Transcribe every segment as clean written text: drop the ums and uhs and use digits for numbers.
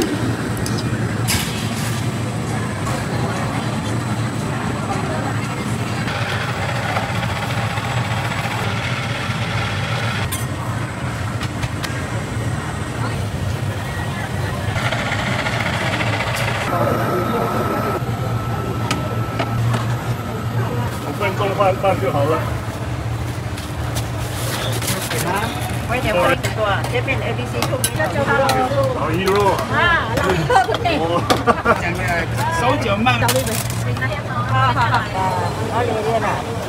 5分钟饭就好了。 我一点不多，这边 ABC 出名的就老鱼肉啊，老鱼肉对。 讲的手脚慢。 好，我来了。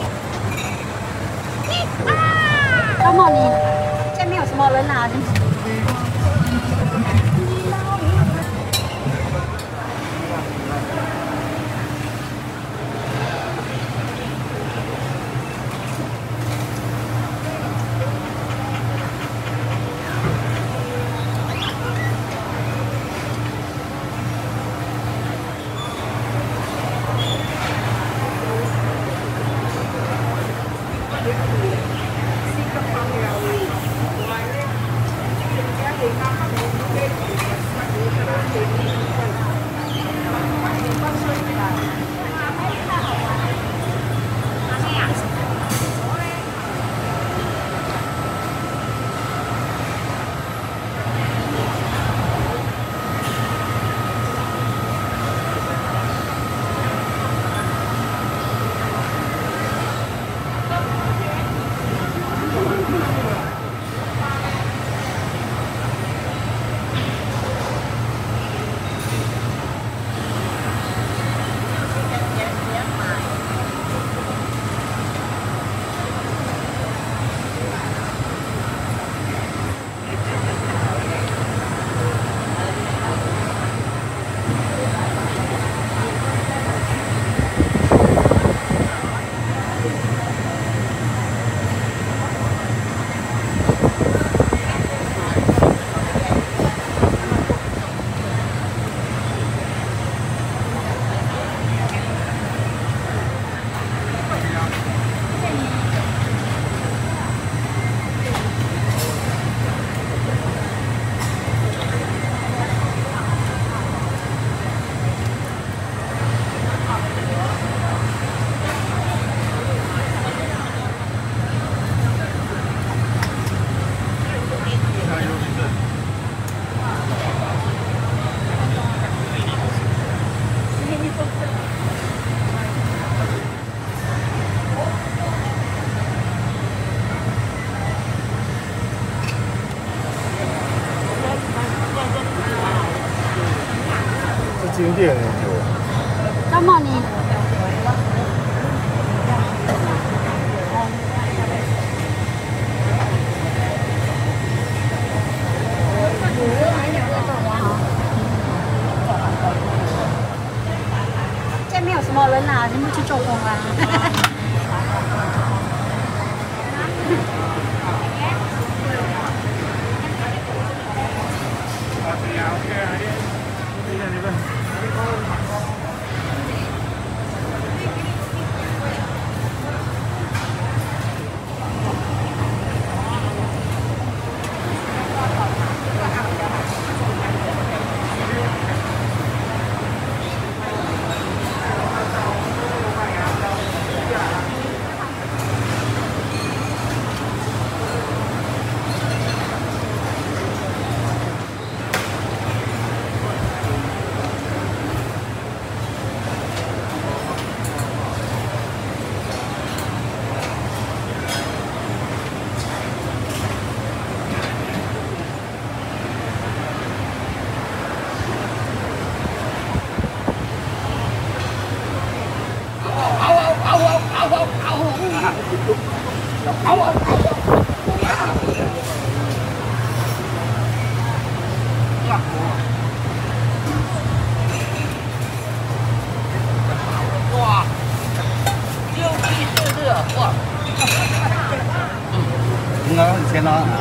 周末你这边有什么人啊？ 经典的酒。 周末你。这边有什么人啊？你们去做工啊？ 哇，又一热热哇！应该很鲜啦。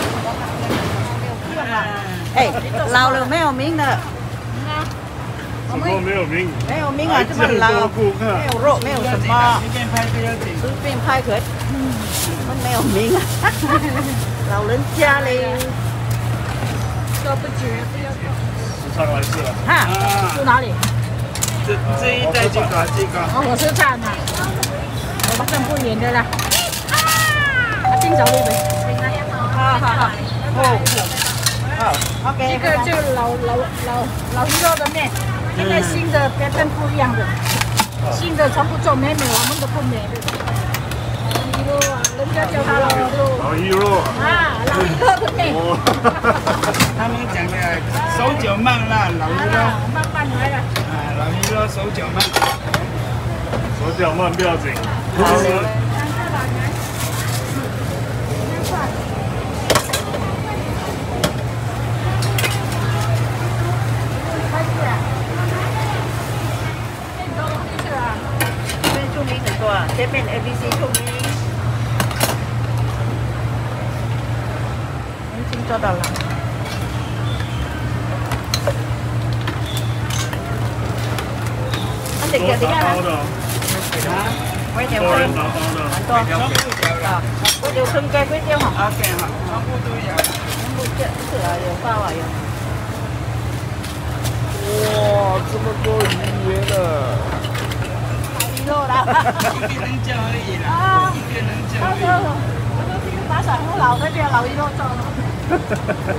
哎，老了没有名的。 怎么没有名？ 没有名啊，这么老，没有肉，没有什么， 随便拍不要紧。 随便拍可以。们没有名啊，老人家嘞。说不绝，不要动。 时常来吃了。 哈，住哪里？ 这一带这个。 哦，我吃饭呐，我马上不远的啦。冰手呢呗。好。哦，OK。这个就老鱼肉的面，现在新的别跟不一样的，新的全部做美美，我们的不美的。老鱼肉啊，人家叫它老鱼肉。 老鱼肉啊，老鱼肉的面。 他们讲的手脚慢啦，老鱼肉。 慢慢来了。 啊，老鱼肉手脚慢。 手脚慢不要紧。 这边 ABC 出名，已经做到了。这个你看啊，龟条分，很多，啊，龟条分跟龟条哈。 OK 哈，全部都有。 全部这啊有包啊有。 哇，这么多鱼了！ 肉啦， 一个人叫而已啦，一个人叫而已。 我都听把小红老那边老鱼肉做了。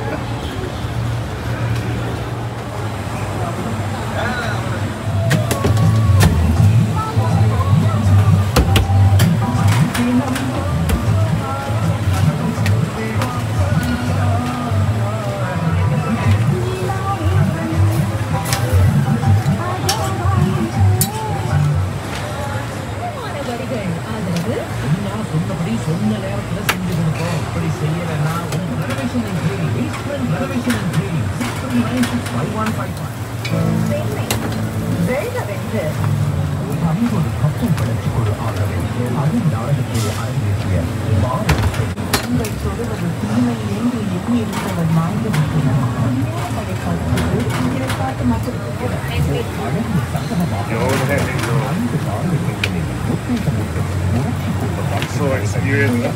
So experienced.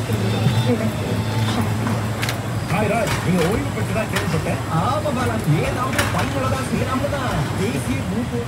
はいはい、ನೀವು ಓಯ್ವು ಪಟ್ಟದ ಕೇಳಿಸುತ್ತೆ ಆಮಬಲ ಏನಾವುದು ಪಂಗಳದ ಶ್ರೀರಾಮದ ದೇಸಿ ಭೂಪು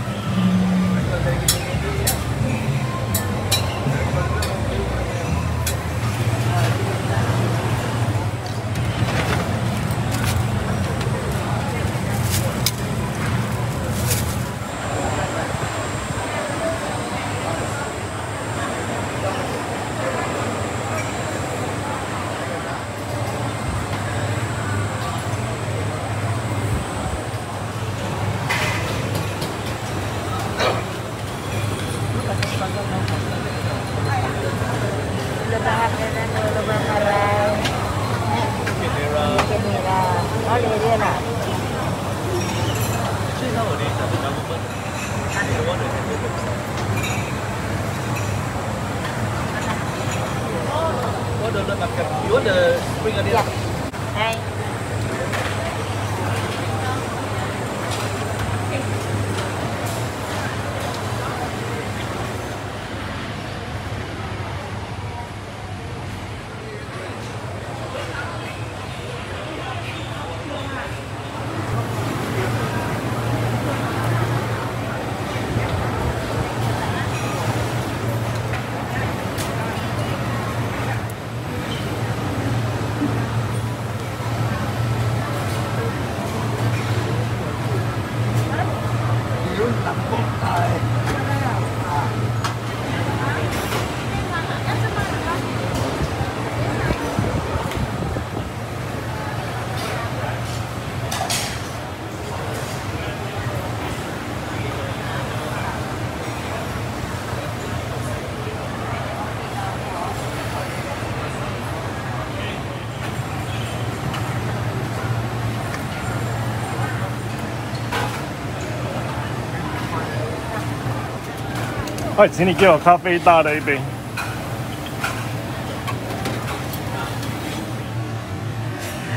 快，请你给我咖啡大的一杯。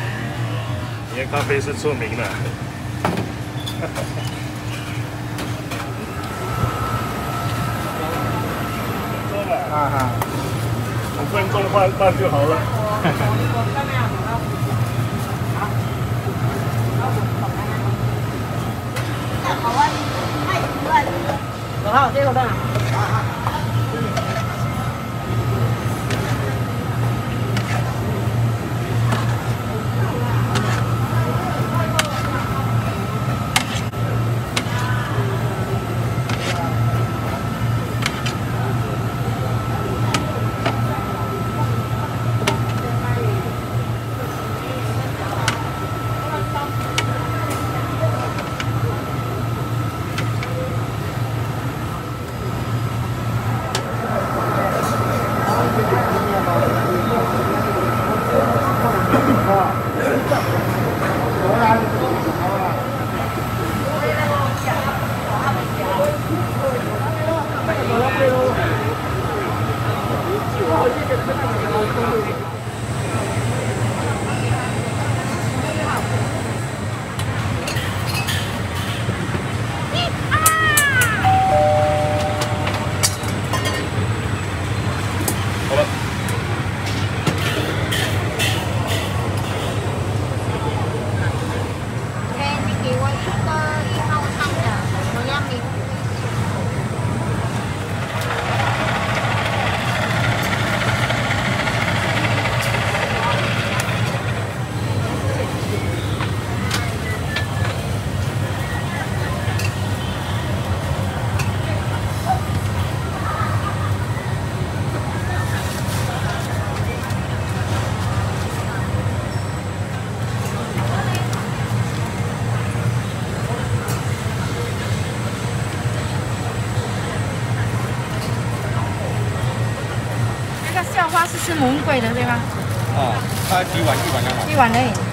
你的咖啡是出名的。 哈。 5分钟半就好了。 好，这个的。校花是吃很贵的，对吧？ 哦，它几碗就好。 1碗而已。